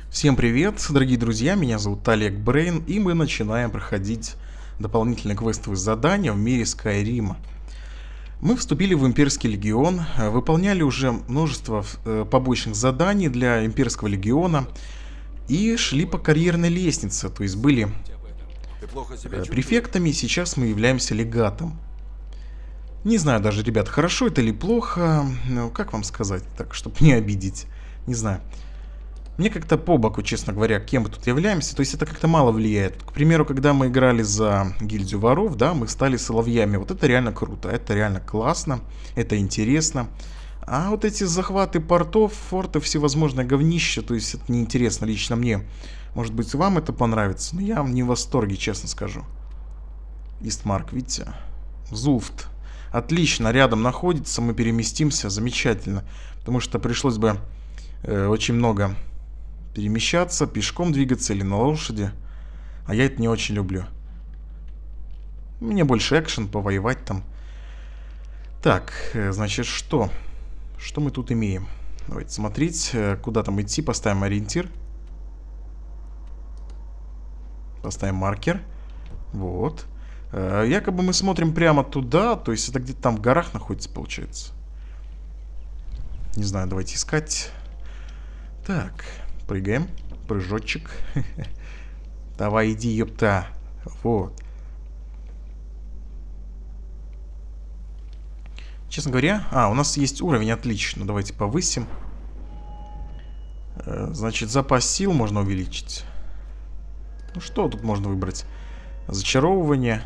Всем привет, дорогие друзья, меня зовут Олег Брейн, и мы начинаем проходить дополнительные квестовые задания в мире Скайрима. Мы вступили в Имперский Легион, выполняли уже множество побочных заданий для Имперского Легиона и шли по карьерной лестнице, то есть были префектами, сейчас мы являемся легатом. Не знаю даже, ребят, хорошо это или плохо, ну, как вам сказать, так, чтобы не обидеть, не знаю. Мне как-то по боку, честно говоря, кем мы тут являемся, то есть это как-то мало влияет. К примеру, когда мы играли за гильдию воров, да, мы стали соловьями. Вот это реально круто, это реально классно, это интересно. А вот эти захваты портов, фортов, всевозможное говнище, то есть это неинтересно лично мне. Может быть, вам это понравится, но я не в восторге, честно скажу. Истмарк, видите? Зулфт. Отлично, рядом находится, мы переместимся, замечательно. Потому что пришлось бы очень много перемещаться, пешком двигаться или на лошади. А я это не очень люблю. Мне больше экшен, повоевать там. Так, значит, что? Что мы тут имеем? Давайте смотреть, куда там идти. Поставим ориентир. Поставим маркер. Вот. Якобы мы смотрим прямо туда. То есть это где-то там в горах находится, получается. Не знаю, давайте искать. Так, прыгаем. Прыжочек. Давай, иди, ёпта. Вот. Честно говоря... у нас есть уровень, отлично. Давайте повысим. Значит, запас сил можно увеличить. Ну, что тут можно выбрать? Зачаровывание.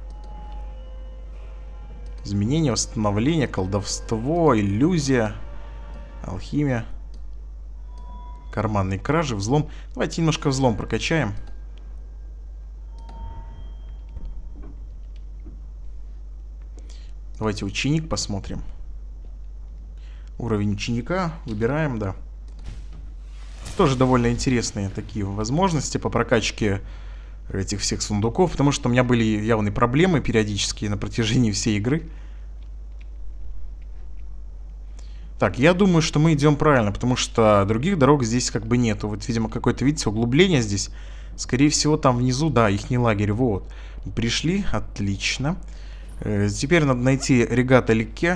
Изменение, восстановление, колдовство, иллюзия, алхимия. Карманные кражи, взлом. Давайте немножко взлом прокачаем. Давайте ученик посмотрим. Уровень ученика. Выбираем, да. Тоже довольно интересные такие возможности по прокачке этих всех сундуков. Потому что у меня были явные проблемы периодически на протяжении всей игры. Так, я думаю, что мы идем правильно, потому что других дорог здесь как бы нету. Вот, видимо, какое-то, видите, углубление здесь. Скорее всего, там внизу, да, ихний лагерь. Вот. Пришли, отлично. Теперь надо найти регата Ликке.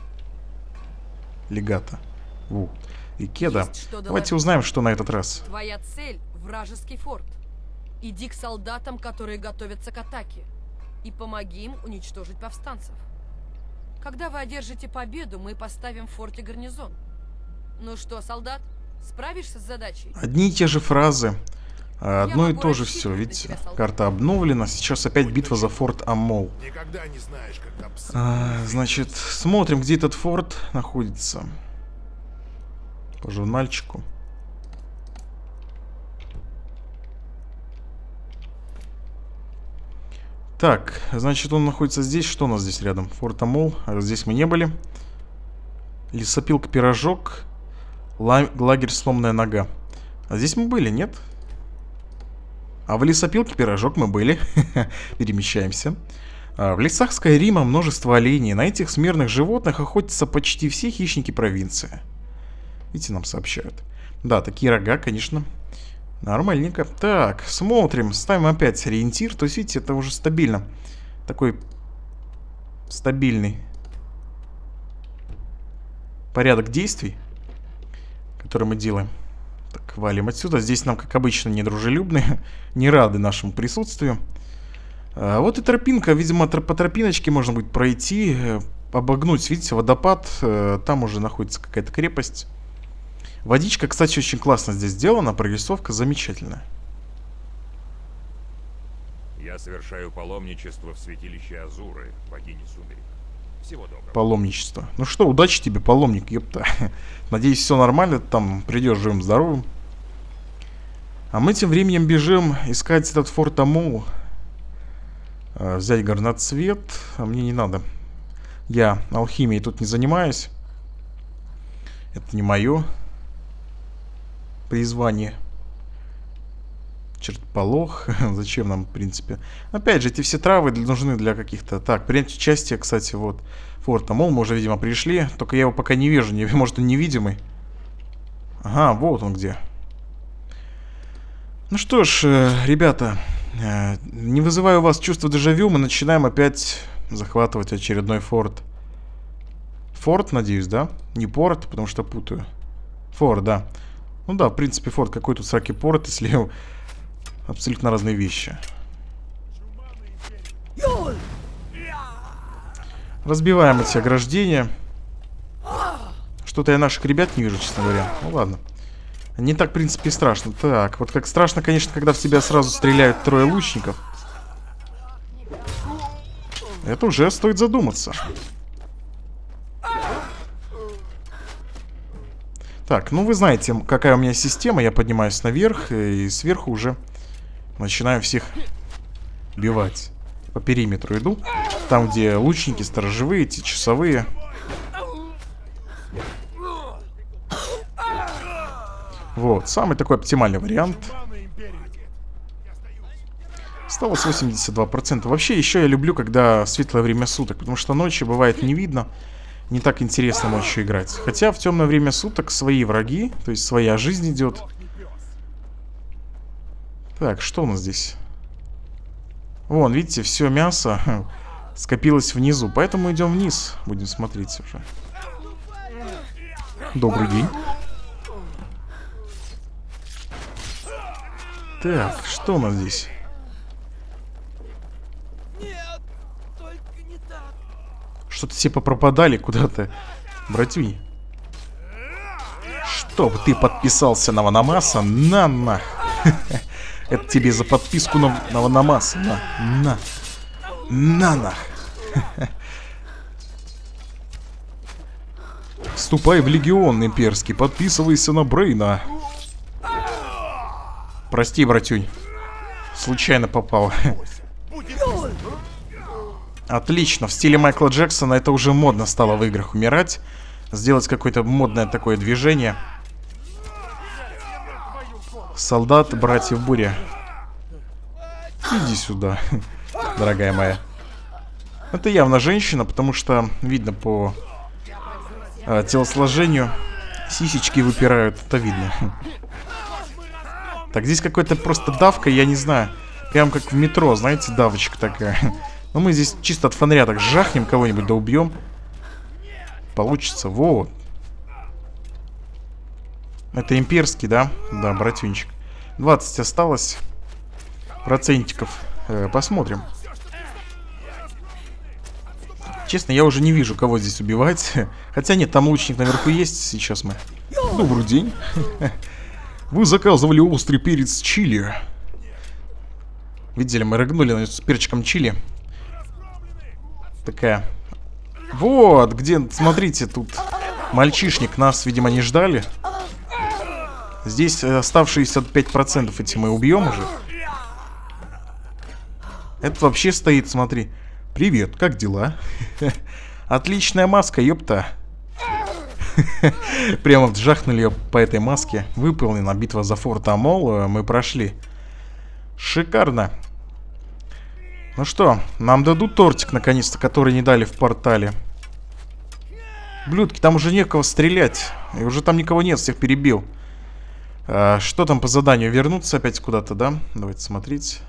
Легата. Вот. Ликке, да. Давайте узнаем, что на этот раз. Твоя цель — вражеский форт. Иди к солдатам, которые готовятся к атаке. И помоги им уничтожить повстанцев. Когда вы одержите победу, мы поставим в форте гарнизон. Ну что, солдат, справишься с задачей? Одни и те же фразы. Одно и то же все. Видите, карта обновлена. Сейчас опять битва за форт Аммол. Никогда не знаешь, когда значит, смотрим, где этот форт находится. По журнальчику. Так, значит, он находится здесь. Что у нас здесь рядом? Форт Аммол. Здесь мы не были. Лесопилка Пирожок. Лагерь Сломанная Нога. А здесь мы были, нет? А в лесопилке Пирожок мы были. Перемещаемся. В лесах Скайрима множество оленей. На этих смертных животных охотятся почти все хищники провинции. Видите, нам сообщают. Да, такие рога, конечно. Нормальненько. Так, смотрим. Ставим опять ориентир. То есть, видите, это уже стабильно. Такой стабильный порядок действий, который мы делаем. Так, валим отсюда. Здесь нам, как обычно, недружелюбные. Не рады нашему присутствию. Вот и тропинка. Видимо, по тропиночке можно будет пройти. Обогнуть, видите, водопад. Там уже находится какая-то крепость. Водичка, кстати, очень классно здесь сделана. Прорисовка замечательная. Я совершаю паломничество в святилище Азуры, богини Сумерек. Всего доброго. Паломничество. Ну что, удачи тебе, паломник, ёпта. Надеюсь, все нормально, там придешь живым-здоровым. А мы тем временем бежим искать этот форт Аммол. Взять горноцвет. А мне не надо. Я алхимией тут не занимаюсь. Это не мое призвание. Чертополох. Зачем нам, в принципе? Опять же, эти все травы нужны для каких-то... Так, принять участие, кстати, вот. Форт Аммол, мы уже, видимо, пришли. Только я его пока не вижу. Может, он невидимый. Ага, вот он где. Ну что ж, ребята, не вызывая у вас чувство дежавю, мы начинаем опять захватывать очередной форт. Форт, надеюсь, да? Не порт, потому что путаю. Форт, да. Ну да, в принципе, форт. Какой тут сраки порт, если абсолютно разные вещи. Разбиваем эти ограждения. Что-то я наших ребят не вижу, честно говоря. Ну ладно. Не так, в принципе, страшно. Так, вот как страшно, конечно, когда в тебя сразу стреляют трое лучников. Это уже стоит задуматься. Так, ну вы знаете, какая у меня система. Я поднимаюсь наверх и сверху уже начинаю всех бивать. По периметру иду. Там, где лучники, сторожевые, эти часовые. Вот, самый такой оптимальный вариант. Осталось 82%. Вообще, еще я люблю, когда светлое время суток, потому что ночью бывает не видно. Не так интересно ночью играть. Хотя в темное время суток свои враги, то есть своя жизнь идет. Так, что у нас здесь? Вон, видите, все мясо скопилось внизу. Поэтому идем вниз. Будем смотреть уже. Добрый день. Так, что у нас здесь? Что-то все попропадали куда-то. Братюнь. Чтоб ты подписался на Ваномаса, на нах. Это тебе за подписку на Ваномаса. На нах. Вступай в легион имперский, подписывайся на Брейна. Прости, братюнь. Случайно попал. Отлично, в стиле Майкла Джексона это уже модно стало в играх умирать. Сделать какое-то модное такое движение. Солдат, братьев Буря. Иди сюда, дорогая моя. Это явно женщина, потому что видно по телосложению. Сисечки выпирают, это видно. Так, здесь какой-то просто давка, я не знаю. Прям как в метро, знаете, давочка такая. Но мы здесь чисто от фонаря так жахнем кого-нибудь, да убьем. Получится, вот. Это имперский, да? Да, братюнчик. 20 осталось. Процентиков. Посмотрим. Честно, я уже не вижу, кого здесь убивать. Хотя нет, там лучник наверху есть. Сейчас мы... Добрый день. Вы заказывали острый перец чили. Видели, мы рыгнули с перчиком чили. Такая. Вот, где, смотрите, тут мальчишник. Нас, видимо, не ждали. Здесь оставшиеся 5% эти мы убьем уже. Это вообще стоит, смотри. Привет, как дела? Отличная маска, ёпта. Прямо вжахнули ее по этой маске. Выполнена битва за форт Амол. Мы прошли. Шикарно. Ну что, нам дадут тортик, наконец-то, который не дали в портале. Блюдки, там уже некого стрелять. И уже там никого нет, всех перебил. Что там по заданию? Вернуться опять куда-то, да? Давайте смотреть.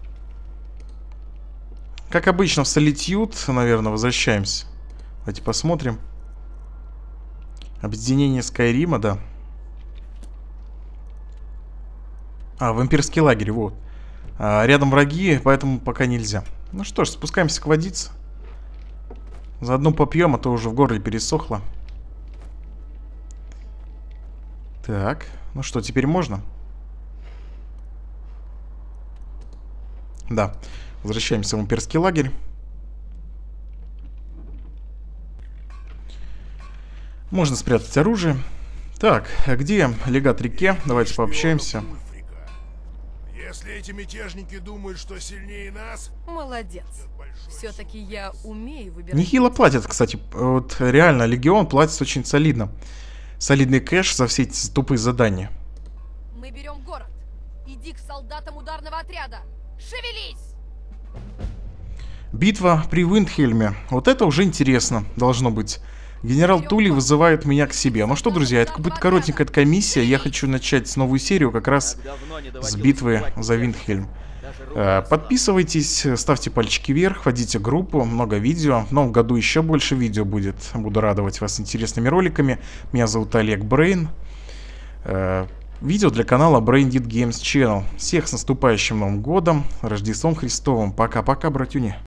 Как обычно в Солитьюд, наверное, возвращаемся. Давайте посмотрим. Объединение Скайрима, да. В имперский лагерь, вот. Рядом враги, поэтому пока нельзя. Ну что ж, спускаемся к водице. Заодно попьем, а то уже в горле пересохло. Так, ну что, теперь можно? Да, возвращаемся в имперский лагерь. Можно спрятать оружие. Так, а где легат реке? Давайте пообщаемся. Если эти мятежники думают, что сильнее нас... Молодец. Все-таки я умею выбирать. Нехило платят, кстати. Вот реально, Легион платит очень солидно. Солидный кэш за все эти тупые задания. Мы берем город. Иди к солдатам ударного отряда. Шевелись! Битва при Виндхельме. Вот это уже интересно должно быть. Генерал Тули вызывает меня к себе. Ну что, друзья, это будет коротенькая комиссия. Я хочу начать новую серию как раз с битвы за Виндхельм. Подписывайтесь, ставьте пальчики вверх, входите в группу, много видео. В новом году еще больше видео будет. Буду радовать вас интересными роликами. Меня зовут Олег Брейн. Видео для канала Brainded Games Channel. Всех с наступающим Новым годом, Рождеством Христовым. Пока-пока, братюни.